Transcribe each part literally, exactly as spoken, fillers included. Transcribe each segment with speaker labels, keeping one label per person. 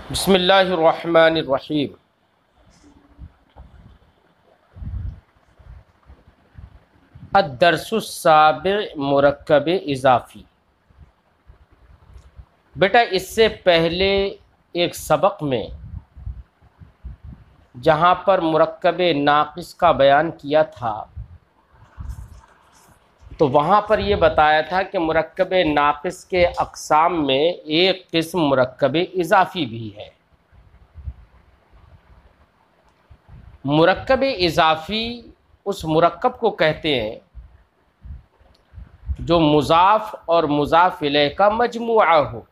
Speaker 1: बिस्मिल्लाहिर्रहमानिर्रहीम। अद्दर्सुस्साबिअ मुरक्कब इज़ाफ़ी। बेटा इससे पहले एक सबक में जहाँ पर मुरक्कब नाक़िस का बयान किया था तो वहाँ पर ये बताया था कि मुरक्कब नाक़िस के अक़साम में एक किस्म मुरक्कब इज़ाफ़ी भी है। मुरक्कब इज़ाफ़ी उस मुरक्कब को कहते हैं जो मुज़ाफ़ और मुज़ाफ़ इलैह का मजमुआ हो।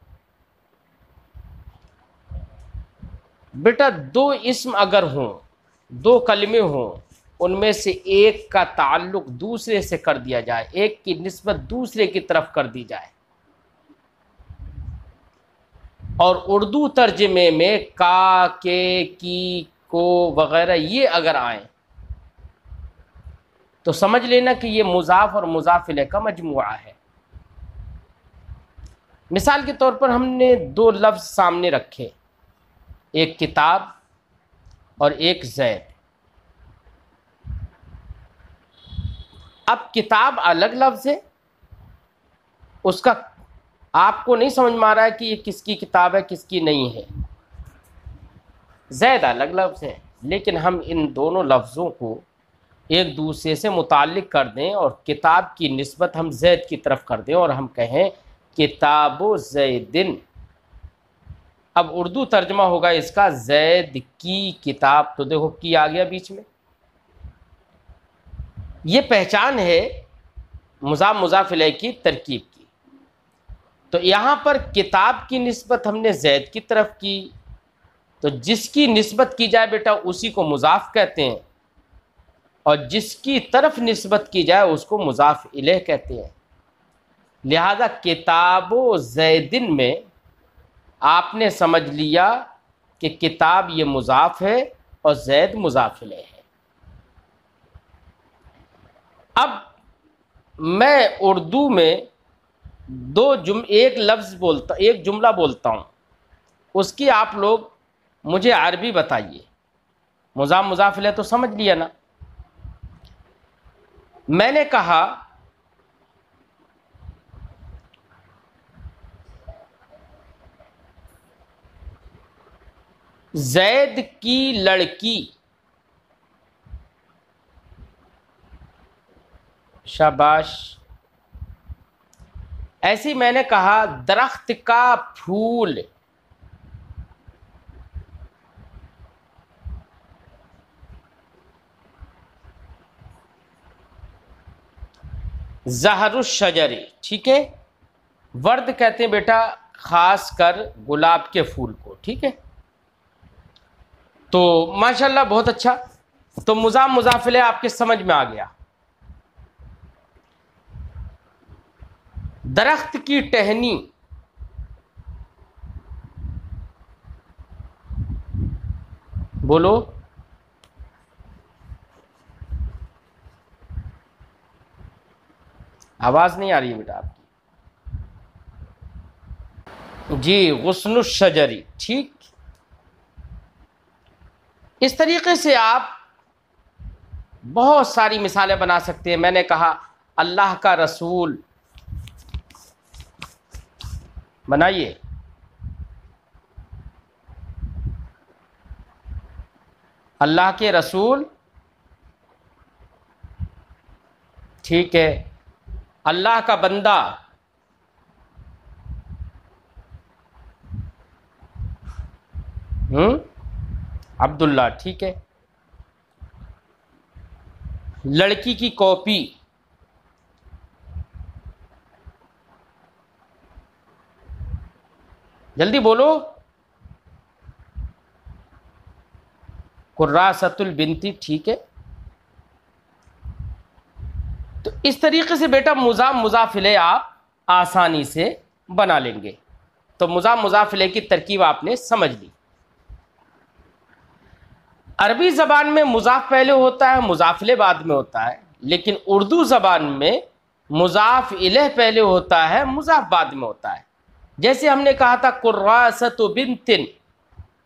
Speaker 1: बेटा दो इस्म अगर हों, दो कलमे हों, उनमें से एक का ताल्लुक़ दूसरे से कर दिया जाए, एक की निस्बत दूसरे की तरफ कर दी जाए, और उर्दू तर्जमे में का, के, की, को वग़ैरह ये अगर आए तो समझ लेना कि ये मुज़ाफ़ और मुज़ाफ़ इलैह का मजमुआ है। मिसाल के तौर पर हमने दो लफ्ज़ सामने रखे, एक किताब और एक ज़ैद। अब किताब अलग लफ्ज़ है, उसका आपको नहीं समझ में आ रहा है कि ये किसकी किताब है किसकी नहीं है। ज़ैद अलग लफ्ज़ है, लेकिन हम इन दोनों लफ्ज़ों को एक दूसरे से मुताल्लिक़ कर दें और किताब की निस्बत हम ज़ैद की तरफ कर दें और हम कहें किताबो ज़ैदिन। अब उर्दू तर्जमा होगा इसका ज़ैद की किताब। तो देखो की आ गया बीच में, ये पहचान है मुज़ाफ़ मुज़ाफ़ इलैह की तरकीब की। तो यहाँ पर किताब की निस्बत हमने ज़ैद की तरफ की, तो जिसकी निस्बत की जाए बेटा उसी को मुज़ाफ़ कहते हैं, और जिसकी तरफ निस्बत की जाए उसको मुज़ाफ़ इलैह कहते हैं। लिहाजा किताबो ज़ैदिन में आपने समझ लिया कि किताब ये मुज़ाफ़ है और ज़ैद मुज़ाफ़ इलैह है। अब मैं उर्दू में दो जुम एक लफ्ज़ बोलता एक जुमला बोलता हूँ, उसकी आप लोग मुझे अरबी बताइए। मुज़ाफ़ मुज़ाफ़ इलैह तो समझ लिया ना। मैंने कहा ज़ैद की लड़की। शाबाश। ऐसी मैंने कहा दरख्त का फूल। ज़हरुश शजरी, ठीक है। वर्द कहते हैं बेटा ख़ास कर गुलाब के फूल को, ठीक है। तो माशाल्लाह बहुत अच्छा। तो मुज़ाफ़ मुज़ाफ़ इलैह आपके समझ में आ गया। दरख्त की टहनी, बोलो। आवाज़ नहीं आ रही है बेटा आपकी। जी, गुस्नुश शजरी, ठीक। इस तरीके से आप बहुत सारी मिसालें बना सकते हैं। मैंने कहा अल्लाह का रसूल, बनाइए। अल्लाह के रसूल, ठीक है। अल्लाह का बंदा, हम्म अब्दुल्ला, ठीक है। लड़की की कॉपी, जल्दी बोलो। कुर्रासतुल बिनती, ठीक है। तो इस तरीके से बेटा मुज़ाफ़ मुज़ाफ़ इलैह आप आसानी से बना लेंगे। तो मुज़ाफ़ मुज़ाफ़ इलैह की तरकीब आपने समझ ली। अरबी ज़बान में मुज़ाफ़ पहले होता है, मुज़ाफ़ इलैह बाद में होता है, लेकिन उर्दू ज़बान में मुज़ाफ़ इलैह पहले होता है, मुज़ाफ़ बाद में होता है। जैसे हमने कहा था कुर्रासतु बिन्तिन,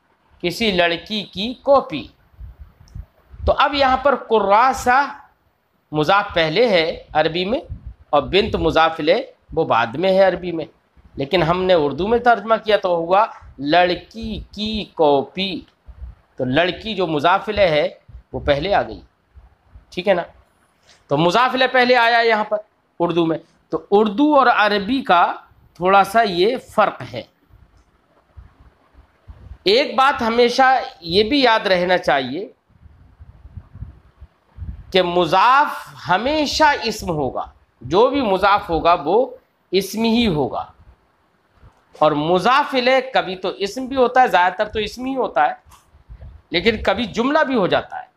Speaker 1: किसी लड़की की कॉपी। तो अब यहाँ पर कुर्रासा मुज़ाफ पहले है अरबी में और बिन्त मुज़ाफ इलैह वो बाद में है अरबी में, लेकिन हमने उर्दू में तर्जमा किया तो हुआ लड़की की कॉपी। तो लड़की जो मुज़ाफ इलैह है वो पहले आ गई, ठीक है ना। तो मुज़ाफ इलैह पहले आया यहाँ पर उर्दू में। तो उर्दू और अरबी का थोड़ा सा ये फ़र्क है। एक बात हमेशा ये भी याद रहना चाहिए कि मुज़ाफ हमेशा इस्म होगा, जो भी मुज़ाफ होगा वो इस्म ही होगा। और मुज़ाफ इलैह कभी तो इस्म भी होता है, ज़्यादातर तो इस्म ही होता है, लेकिन कभी जुमला भी हो जाता है।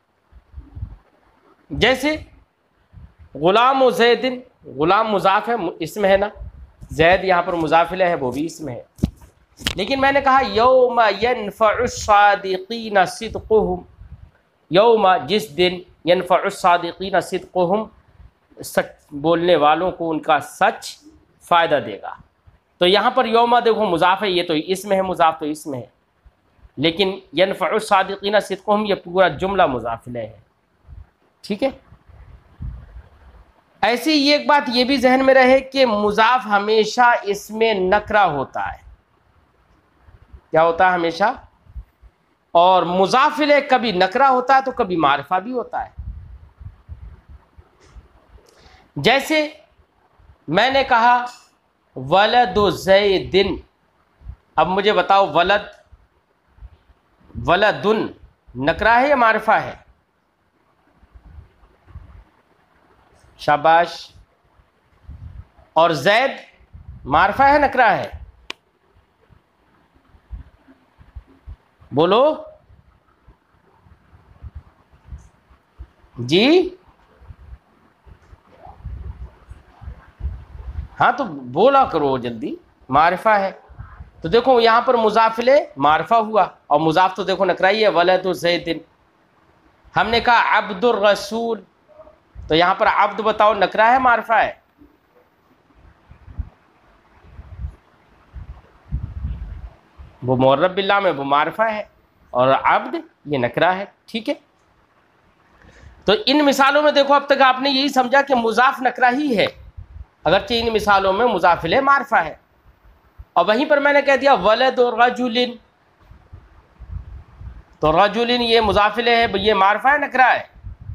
Speaker 1: जैसे ग़ुलाम व ज़ैदिन, ग़ुलाम मुज़ाफ है, इस्म है ना, ज़ैद यहाँ पर मुज़ाफ इलैह है, वो भी इस्म है। लेकिन मैंने कहा यौम यनफ़उस्सादिक़ीन सिद्क़ुहुम, यौम जिस दिन यनफ़उस्सादिक़ीन सिद्क़ुहुम सच बोलने वालों को उनका सच फ़ायदा देगा। तो यहाँ पर यौमा देखो मुज़ाफ है, ये तो इस्म है, मुज़ाफ तो इस्म है, लेकिन यनफ़उस्सादिक़ीन सिद्क़ुहुम ये पूरा जुमला मुज़ाफ इलैह है, ठीक है। ऐसे ही एक बात ये भी जहन में रहे कि मुज़ाफ हमेशा इसमें नकरा होता है। क्या होता है हमेशा? और मुज़ाफ इलैह कभी नकरा होता है तो कभी मारिफा भी होता है। जैसे मैंने कहा वलदु ज़ैदिन, अब मुझे बताओ वलद वलदुन नकरा है या मारिफा है? शाबाश। और ज़ैद मारिफा है नकरा है? बोलो जी। हाँ तो बोला करो जल्दी। मारिफा है तो देखो यहाँ पर मुज़ाफ इलैह मारिफा हुआ और मुज़ाफ तो देखो नकरा ही है, वलदु ज़ैदिन। हमने कहा अब्दुर रसूल, तो यहाँ पर अब्द बताओ नकरा है मारिफा है? वो मुअर्रब बिल्लाह में वो मारिफा है और अब्द ये नकरा है, ठीक है। तो इन मिसालों में देखो अब तक आपने यही समझा कि मुज़ाफ नकरा ही है, अगरचे इन मिसालों में मुज़ाफ इलैह मारिफा है। और वहीं पर मैंने कह दिया वलद और रजुलिन, तो रजुलिन ये मुज़ाफ इलैह है, ये मारिफा है नकरा है?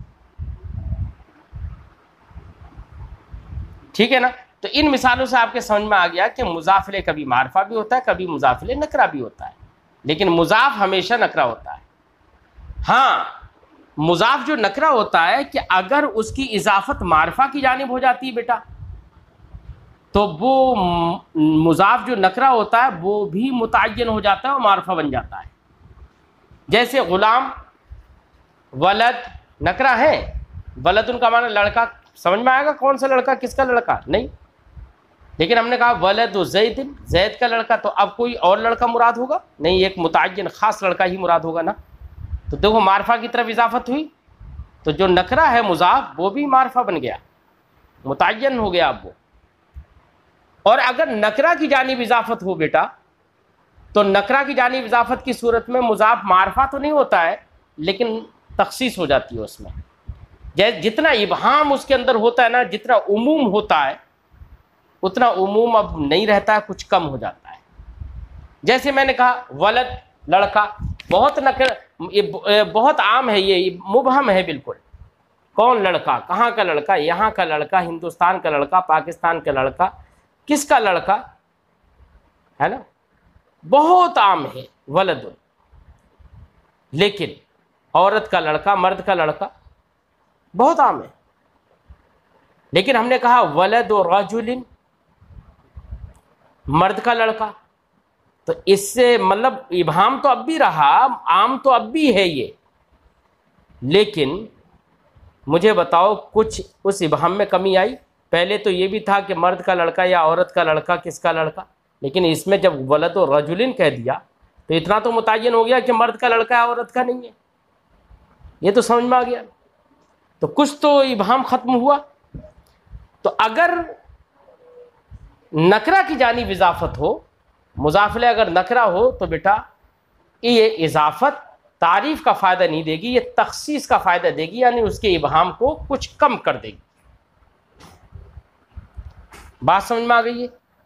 Speaker 1: ठीक है ना। तो इन मिसालों से आपके समझ में आ गया कि मुज़ाफ इलैह कभी मारिफा भी होता है, कभी मुज़ाफ इलैह नकरा भी होता है, लेकिन मुज़ाफ हमेशा नकरा होता है। हाँ, मुज़ाफ जो नकरा होता है कि अगर उसकी इजाफत मारिफा की जानिब हो जाती है बेटा, तो वो मुज़ाफ जो नकरा होता है वो भी मुतअय्यन हो जाता है और मारिफा बन जाता है। जैसे ग़ुलाम, वलद नकरा है, वलद उनका माना लड़का, समझ में आएगा कौन सा लड़का किसका लड़का? नहीं। लेकिन हमने कहा वलद ज़ैदिन, ज़ैद का लड़का, तो अब कोई और लड़का मुराद होगा? नहीं, एक मुतअय्यन ख़ास लड़का ही मुराद होगा ना। तो देखो मारिफा की तरफ इजाफत हुई, तो जो नकरा है मुज़ाफ वो भी मारिफा बन गया, मुतअय्यन हो गया अब वो। और अगर नकरा की जानिब इजाफत हो बेटा, तो नकरा की जानिब इजाफत की सूरत में मुज़ाफ मारिफा तो नहीं होता है, लेकिन तख़सीस हो जाती है उसमें। जैसे जितना इबहाम उसके अंदर होता है ना, जितना उमूम होता है उतना उमूम अब नहीं रहता है, कुछ कम हो जाता है। जैसे मैंने कहा वलद लड़का, बहुत नकर ये बहुत आम है, ये मुबहम है बिल्कुल। कौन लड़का? कहाँ का लड़का? यहाँ का लड़का, हिंदुस्तान का लड़का, पाकिस्तान का लड़का, किसका लड़का है ना, बहुत आम है वलद। लेकिन औरत का लड़का, मर्द का लड़का बहुत आम है। लेकिन हमने कहा वलद और रजुलिन, मर्द का लड़का, तो इससे मतलब इबहाम तो अब भी रहा, आम तो अब भी है ये। लेकिन मुझे बताओ कुछ उस इबहाम में कमी आई? पहले तो ये भी था कि मर्द का लड़का या औरत का लड़का, किसका लड़का, लेकिन इसमें जब वलद और रजुलिन कह दिया तो इतना तो मुतय्यन हो गया कि मर्द का लड़का है, औरत का नहीं है। ये तो समझ में आ गया। तो कुछ तो इबहाम ख़त्म हुआ। तो अगर नकरा की जानिब इजाफत हो, मुज़ाफ इलैह अगर नकरा हो, तो बेटा ये इजाफत तारीफ का फ़ायदा नहीं देगी, ये तखसीस का फ़ायदा देगी, यानी उसके इबहाम को कुछ कम कर देगी। बात समझ में आ गई है?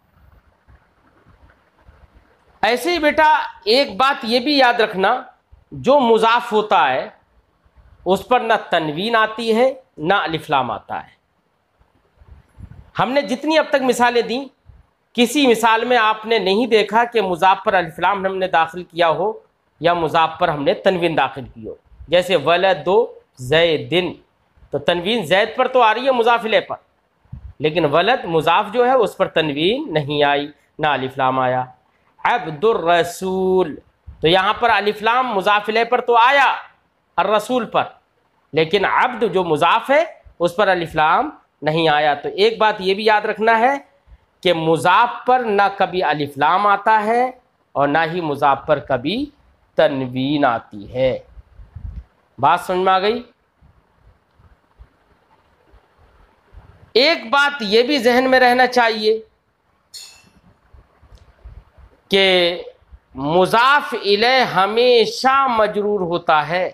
Speaker 1: ऐसे ही बेटा एक बात ये भी याद रखना, जो मुजाफ होता है उस पर ना तनवीन आती है ना अलिफ्लाम आता है। हमने जितनी अब तक मिसालें दी, किसी मिसाल में आपने नहीं देखा कि मुजाफ पर अलिफ्लाम हमने दाखिल किया हो या मुजाफ पर हमने तनवीन दाखिल की हो। जैसे वलदो ज़ैदिन, तो तनवीन ज़ैद पर तो आ रही है मुजाफ इलैह पर, लेकिन वलद मुजाफ जो है उस पर तनवीन नहीं आई, ना अलिफ्लाम आया। अब्दुर रसूल, तो यहाँ पर अलिफ्लाम मुजाफ इलैह पर तो आया और रसूल पर, लेकिन अब्द जो मुजाफ है उस पर अलिफ्लाम नहीं आया। तो एक बात ये भी याद रखना है कि मुजाफ पर ना कभी अलिफ्लाम आता है और ना ही मुजाफ पर कभी तनवीन आती है। बात समझ में आ गई? एक बात ये भी जहन में रहना चाहिए कि मुजाफ इलैह हमेशा मजरूर होता है।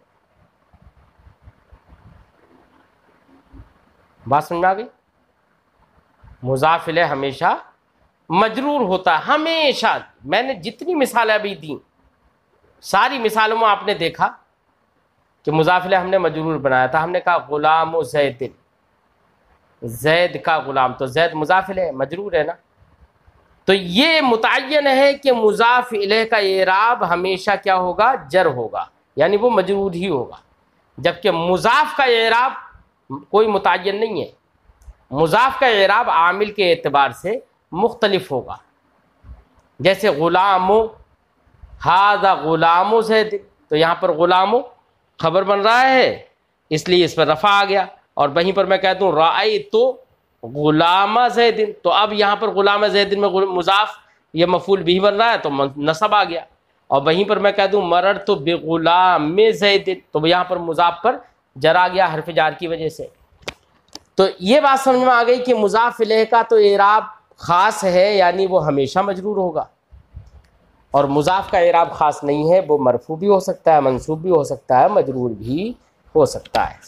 Speaker 1: बात समझ में आ गई? मुजाफ इलैह हमेशा मजरूर होता है, हमेशा। मैंने जितनी मिसालें अभी दी, सारी मिसालों में आपने देखा कि मुजाफ इलैह हमने मजरूर बनाया था। हमने कहा गुलाम ज़ैदिन, जैद का गुलाम, तो जैद मुजाफ इलैह मजरूर है ना। तो ये मुतय्यन है कि मुजाफ इलैह का एराब हमेशा क्या होगा? जर होगा, यानी वो मजरूर ही होगा। जबकि मुजाफ का एराब कोई मुतय्यन नहीं है। मुजाफ का एराब आमिल के एतबार से मुख्तलिफ होगा। जैसे गुलामो, हाज़ा गुलामो ज़ैद, तो यहाँ पर गुलामो खबर बन रहा है इसलिए इस पर रफ़ा आ गया। और वहीं पर मैं कह दूँ राई तो गुलामा ज़ैदिन, तो अब यहाँ पर गुलामा ज़ैदिन में मुजाफ ये मफूल भी बन रहा है तो नसब आ गया। और वहीं पर मैं कह दूँ मरर तो बेगुलाम ज़ैदिन, तो यहाँ पर मुजाफ पर जर आ गया हरफ जार की वजह से। तो ये बात समझ में आ गई कि मुजाफ इलैह का तो एराब ख़ास है, यानी वो हमेशा मजरूर होगा, और मुजाफ का एराब ख़ास नहीं है, वो मरफू भी हो सकता है, मंसूब भी हो सकता है, मजरूर भी हो सकता है।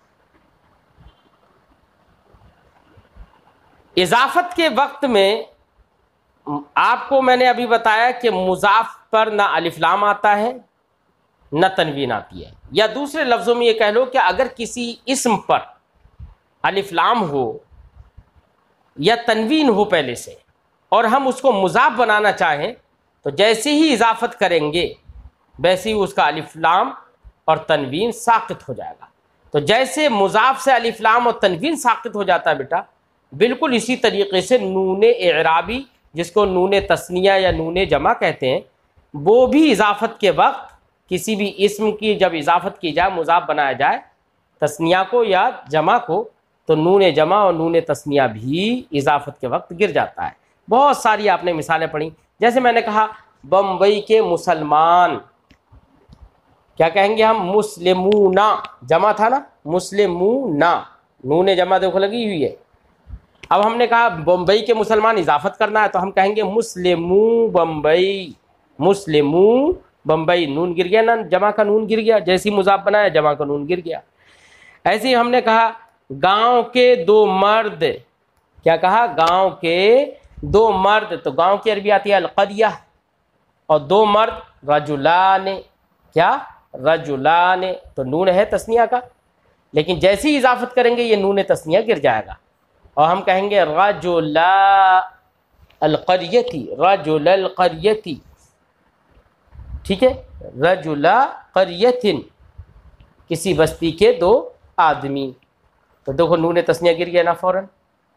Speaker 1: इजाफत के वक्त में आपको मैंने अभी बताया कि मुजाफ पर ना अलिफ्लाम आता है न तनवीन आती है, या दूसरे लफ्ज़ों में ये कह लो कि अगर किसी इस्म पर अलिफ्लाम हो या तनवीन हो पहले से और हम उसको मुजाफ बनाना चाहें, तो जैसे ही इजाफत करेंगे वैसे ही उसका अलिफ्लाम और तनवीन साक़ित हो जाएगा। तो जैसे मुजाफ से अलिफ्लाम और तनवीन साक़ित हो जाता है बेटा, बिल्कुल इसी तरीके से नून एराबी, जिसको नून तस्निया या नून जमा कहते हैं, वो भी इजाफत के वक्त किसी भी इस्म की जब इजाफत की जाए, मुजाफ बनाया जाए तस्निया को या जमा को, तो नून जमा और नून तस्निया भी इजाफत के वक्त गिर जाता है। बहुत सारी आपने मिसालें पढ़ी। जैसे मैंने कहा बम्बई के मुसलमान, क्या कहेंगे हम? मुस्लिमूना, जमा था ना, मुस्लिमूना, नून जमा देखो लगी हुई है। अब हमने कहा बम्बई के मुसलमान इजाफत करना है, तो हम कहेंगे मुस्लिमू बम्बई, मुस्लिमू बम्बई, नून गिर गया ना, जमा का नून गिर गया, जैसी मुजाफ बनाया जमा का नून गिर गया। ऐसे ही हमने कहा गांव के दो मर्द, क्या कहा? गांव के दो मर्द, तो गांव की अरबी आती है अलक़रिया, और दो मर्द रजुलाने, क्या? रजुलाने, तो नून है तस्निया का, लेकिन जैसे ही इजाफत करेंगे ये नून तस्निया गिर जाएगा और हम कहेंगे रजुला अलक़रियती, रजुल अलक़रियती, ठीक है, रजुला क़रियतिन, किसी बस्ती के दो आदमी, तो देखो नून तस्निया गिर गया ना फौरन।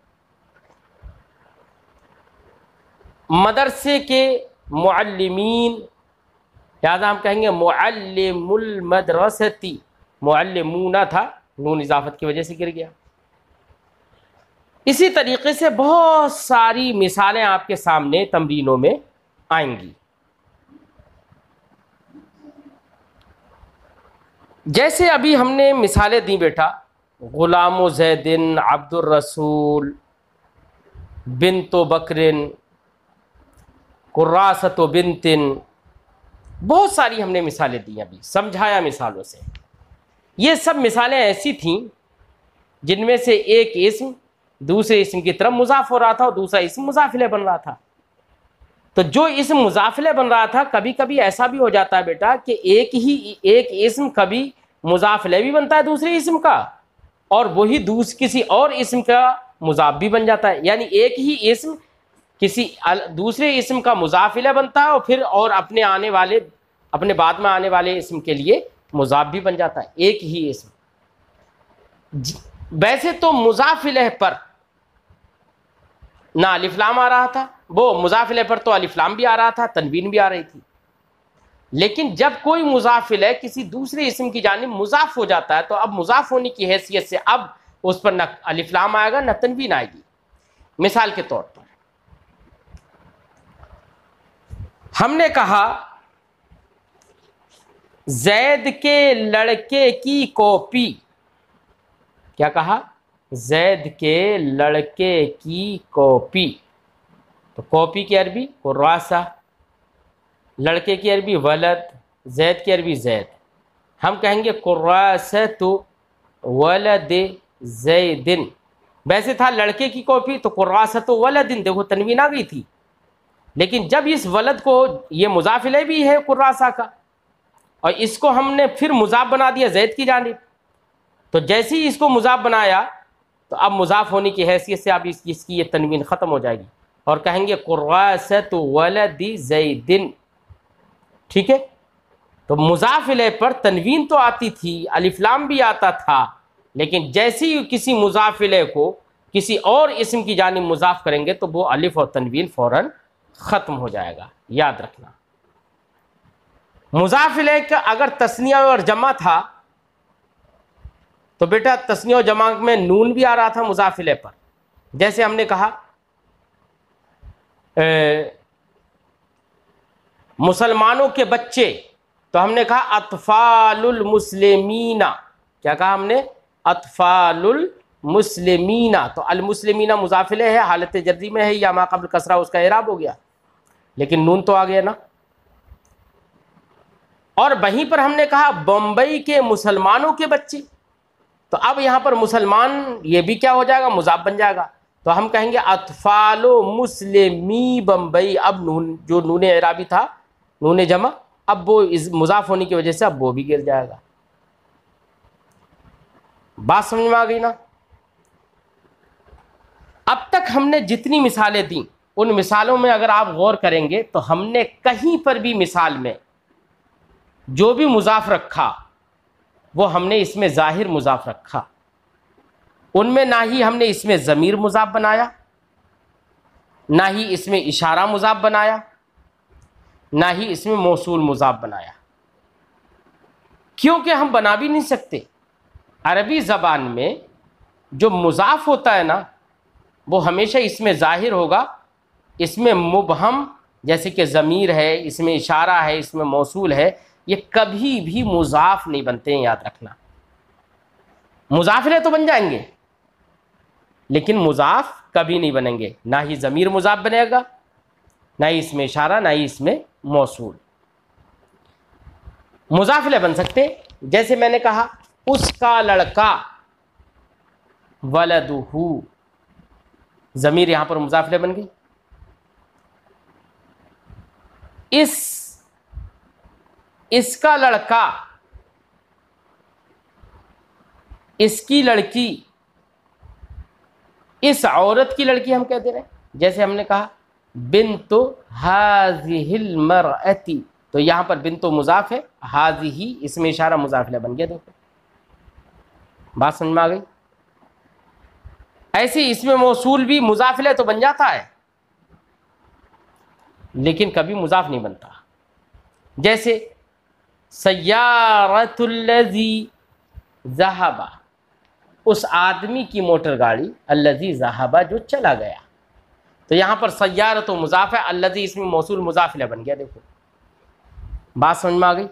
Speaker 1: मदरसे के मुअल्लिमीन, लिहाजा हम कहेंगे मुअल्लिमुल मदरसती, मुअल्लिमूना था, नून इजाफत की वजह से गिर गया। इसी तरीके से बहुत सारी मिसालें आपके सामने तमरीनों में आएंगी। जैसे अभी हमने मिसालें दी बेटा, गुलाम ज़ैदिन, अब्दुर रसूल, बिन्तो बकरिन, कुर्रासतो बिन्तिन, बहुत सारी हमने मिसालें दी, अभी समझाया मिसालों से। ये सब मिसालें ऐसी थीं जिनमें से एक इस्म दूसरे इस्म की तरफ मुजाफ हो रहा था और दूसरा इस्म मुजाफिले बन रहा था। तो जो इस्म मुजाफिले बन रहा था, कभी कभी ऐसा भी हो जाता है बेटा कि एक ही एक इस्म कभी मुजाफिले भी बनता है दूसरे इस्म का, और वही दूस किसी और इस्म का मुजाफ भी बन जाता है। यानी एक ही इस्म किसी दूसरे इस्म का मुजाफिला बनता है और फिर और अपने आने वाले अपने बाद में आने वाले इस्म के लिए मुजाफ भी बन जाता है, एक ही इस्म। वैसे तो मुजाफिले पर ना अलिफ्लाम आ रहा था, वो मुजाफिले पर तो अलिफ्लाम भी आ रहा था, तनवीन भी आ रही थी। लेकिन जब कोई मुजाफिले किसी दूसरे इस्म की जानिब मुजाफ हो जाता है, तो अब मुजाफ होने की हैसियत से अब उस पर न अलिफ्लाम आएगा न तनवीन आएगी। मिसाल के तौर पर हमने कहा जैद के लड़के की कॉपी। क्या कहा? जैद के लड़के की कॉपी। तो कॉपी की अरबी कुर्रासा, लड़के की अरबी वलद, जैद की अरबी जैद। हम कहेंगे कुर्रासतु वलद जैदिन। वैसे था लड़के की कॉपी तो कुर्रासतु वलदिन, देखो तनवीन आ गई थी। लेकिन जब इस वलद को, ये मुजाफिले भी है कुर्रासा का, और इसको हमने फिर मुजाफ बना दिया जैद की जानिब, तो जैसे ही इसको मुजाफ बनाया तो अब मुजाफ होने की हैसियत से अब इस, इसकी ये तनवीन ख़त्म हो जाएगी और कहेंगे कुर्रासतु वलदी जैदिन। ठीक है, तो मुजाफिले पर तनवीन तो आती थी, अलिफ्लाम भी आता था, लेकिन जैसे ही किसी मुजाफिले को किसी और इस्म की जानिब मुजाफ करेंगे तो वो अलिफ और तनवीन फ़ौरन ख़त्म हो जाएगा। याद रखना, मुजाफिले का अगर तस्निया और जमा था तो बेटा तस्निया और जमा में नून भी आ रहा था मुजाफिले पर। जैसे हमने कहा मुसलमानों के बच्चे, तो हमने कहा अतफालुल मुस्लिमीना। क्या कहा हमने? अतफालुल मुस्लिमीना। तो अल मुस्लिमीना मुजाफिले है, हालत जर्री में है, या मा क़ब्ल कसरा उसका इराब हो गया, लेकिन नून तो आ गया ना। और वहीं पर हमने कहा बम्बई के मुसलमानों के बच्चे, तो अब यहाँ पर मुसलमान ये भी क्या हो जाएगा? मुजाफ बन जाएगा। तो हम कहेंगे अतफालो मुस्लिमी बम्बई। अब नून जो नून इराबी था, नून जमा, अब वो इस मुजाफ होने की वजह से अब वो भी गिर जाएगा। बात समझ में आ गई ना? अब तक हमने जितनी मिसालें दी, उन मिसालों में अगर आप गौर करेंगे तो हमने कहीं पर भी मिसाल में जो भी मुजाफ रखा वो हमने इसमें जाहिर मुजाफ रखा। उनमें ना ही हमने इसमें ज़मीर मुजाफ बनाया, ना ही इसमें इशारा मुजाफ बनाया, ना ही इसमें मौसूल मुजाफ बनाया, क्योंकि हम बना भी नहीं सकते। अरबी ज़बान में जो मुजाफ होता है ना, वो हमेशा इसमें ज़ाहिर होगा, इसमें मुबहम जैसे कि ज़मीर है, इसमें इशारा है, इसमें मौसूल है, ये कभी भी मुजाफ नहीं बनते हैं। याद रखना, मुजाफिले तो बन जाएंगे लेकिन मुजाफ कभी नहीं बनेंगे। ना ही ज़मीर मुजाफ बनेगा, ना ही इसमें इशारा, ना ही इसमें मौसूल। मुजाफिले बन सकते, जैसे मैंने कहा उसका लड़का वलदुहु, ज़मीर यहां पर मुजाफिले बन गई। इस इसका लड़का, इसकी लड़की, इस औरत की लड़की हम कह दे रहे हैं। जैसे हमने कहा बिन्तु हाज़िहिल मरअती, तो यहां पर बिन्तु मुजाफ है, हाज़िही इसमें इशारा मुजाफिला बन गया। देखो बात समझ में आ गई? ऐसे इसमें मौसूल भी मुजाफिला तो बन जाता है लेकिन कभी मुजाफ नहीं बनता। जैसे सय्यारतुल्लज़ी ज़हबा, उस आदमी की मोटर गाड़ी, अल्लज़ी ज़हबा जो चला गया, तो यहाँ पर सय्यारतु मुजाफ है, अल्लज़ी इसमें मौसूल मुजाफिला बन गया। देखो बात समझ में आ गई?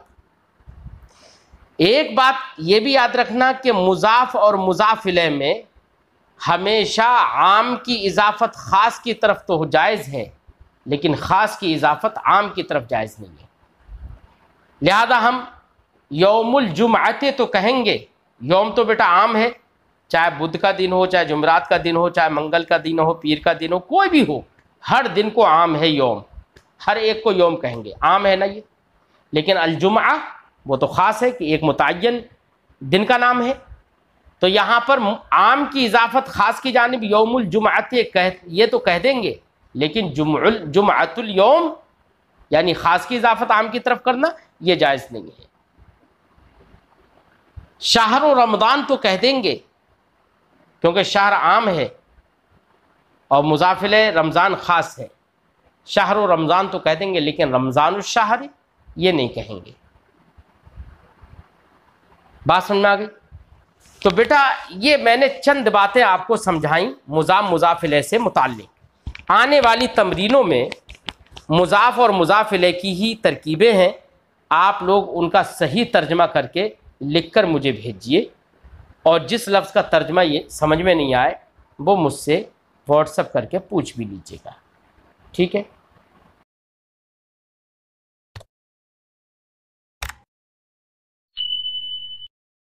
Speaker 1: एक बात ये भी याद रखना कि मुजाफ और मुजाफिले में हमेशा आम की इजाफत ख़ास की तरफ तो जायज़ है, लेकिन ख़ास की इजाफत आम की तरफ जायज़ नहीं है। लिहाजा हम यौमुल जुमअते तो कहेंगे। यौम तो बेटा आम है, चाहे बुध का दिन हो, चाहे जुमरात का दिन हो, चाहे मंगल का दिन हो, पीर का दिन हो, कोई भी हो, हर दिन को आम है यौम, हर एक को यौम कहेंगे, आम है ना ये। लेकिन अलजुमआ वो तो ख़ास है कि एक मुतय्यन दिन का नाम है। तो यहाँ पर आम की इजाफत ख़ास की जानिब यौमुल जुमअते कह ये तो कह देंगे, लेकिन जुमउल जुमअतुल यौम यानी ख़ास की इजाफत आम की तरफ करना ये जायज़ नहीं है। शहर रमज़ान तो कह देंगे क्योंकि शहर आम है और मुज़ाफिल रमज़ान ख़ास है। शहर रमज़ान तो कह देंगे, लेकिन रमज़ान शहर ये नहीं कहेंगे। बात समझ में आ गई? तो बेटा ये मैंने चंद बातें आपको समझाई मुज़ाफ मुज़ाफिले से मुताल्लिक। आने वाली तमरीनों में मुज़ाफ और मुज़ाफिले की ही तरकीबें हैं, आप लोग उनका सही तर्जमा करके लिखकर मुझे भेजिए, और जिस लफ्ज़ का तर्जमा ये समझ में नहीं आए वो मुझसे व्हाट्सएप करके पूछ भी लीजिएगा। ठीक है।